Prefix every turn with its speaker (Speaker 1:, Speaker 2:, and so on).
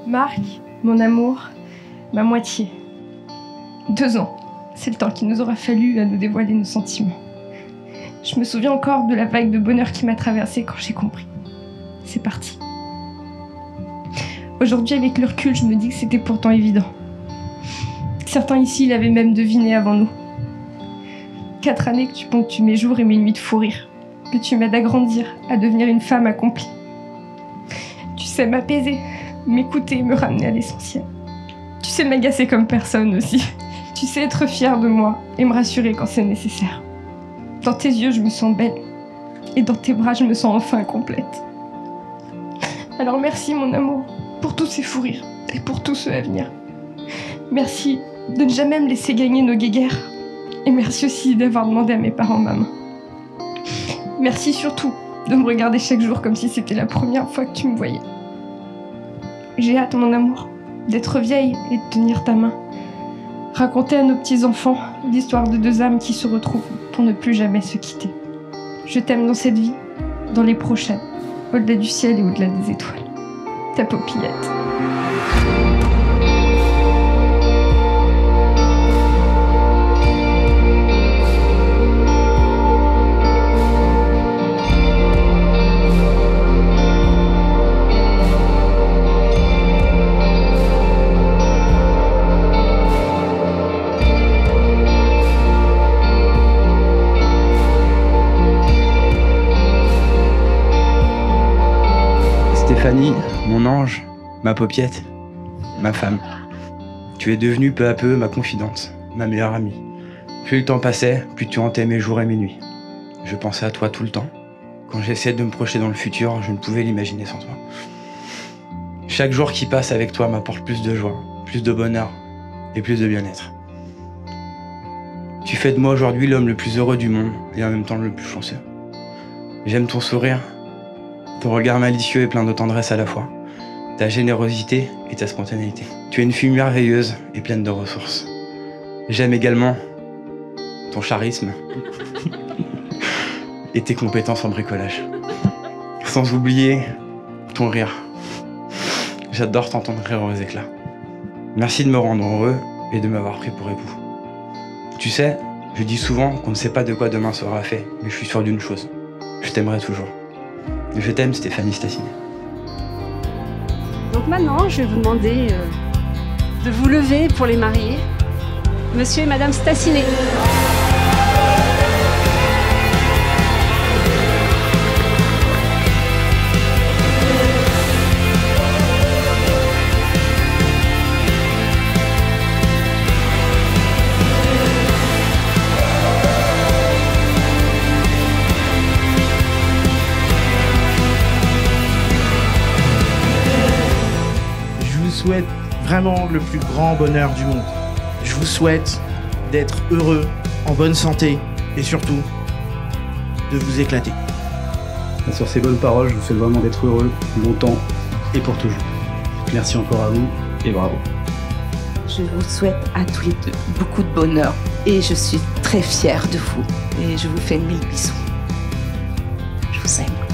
Speaker 1: Marc, mon amour, ma moitié. 2 ans, c'est le temps qu'il nous aura fallu à nous dévoiler nos sentiments. Je me souviens encore de la vague de bonheur qui m'a traversée quand j'ai compris. C'est parti. Aujourd'hui, avec le recul, je me dis que c'était pourtant évident. Certains ici l'avaient même deviné avant nous. 4 années que tu ponctues mes jours et mes nuits de fou rire, que tu m'aides à grandir, à devenir une femme accomplie. Tu sais m'apaiser, m'écouter, me ramener à l'essentiel. Tu sais m'agacer comme personne aussi. Tu sais être fière de moi et me rassurer quand c'est nécessaire. Dans tes yeux, je me sens belle. Et dans tes bras, je me sens enfin complète. Alors merci, mon amour, pour tous ces fous rires et pour tous ceux à venir. Merci de ne jamais me laisser gagner nos guéguerres. Et merci aussi d'avoir demandé à mes parents ma main. Merci surtout de me regarder chaque jour comme si c'était la première fois que tu me voyais. J'ai hâte, mon amour, d'être vieille et de tenir ta main. Raconter à nos petits-enfants l'histoire de 2 âmes qui se retrouvent pour ne plus jamais se quitter. Je t'aime dans cette vie, dans les prochaines, au-delà du ciel et au-delà des étoiles. Ta Popillette.
Speaker 2: Stéphanie, mon ange, ma paupiette, ma femme. Tu es devenue peu à peu ma confidente, ma meilleure amie. Plus le temps passait, plus tu hantais mes jours et mes nuits. Je pensais à toi tout le temps. Quand j'essayais de me projeter dans le futur, je ne pouvais l'imaginer sans toi. Chaque jour qui passe avec toi m'apporte plus de joie, plus de bonheur et plus de bien-être. Tu fais de moi aujourd'hui l'homme le plus heureux du monde et en même temps le plus chanceux. J'aime ton sourire, ton regard malicieux et plein de tendresse à la fois, ta générosité et ta spontanéité. Tu es une fille merveilleuse et pleine de ressources. J'aime également ton charisme et tes compétences en bricolage. Sans oublier ton rire. J'adore t'entendre rire aux éclats. Merci de me rendre heureux et de m'avoir pris pour époux. Tu sais, je dis souvent qu'on ne sait pas de quoi demain sera fait, mais je suis sûr d'une chose, je t'aimerai toujours. Je t'aime, Stéphanie Stassinet.
Speaker 3: Donc maintenant, je vais vous demander de vous lever pour les mariés. Monsieur et Madame Stassinet.
Speaker 4: Je vous souhaite vraiment le plus grand bonheur du monde. Je vous souhaite d'être heureux, en bonne santé et surtout de vous éclater.
Speaker 5: Et sur ces bonnes paroles, je vous souhaite vraiment d'être heureux longtemps et pour toujours. Merci encore à vous et bravo.
Speaker 6: Je vous souhaite à tous les deux beaucoup de bonheur et je suis très fière de vous et je vous fais 1000 bisous. Je vous aime.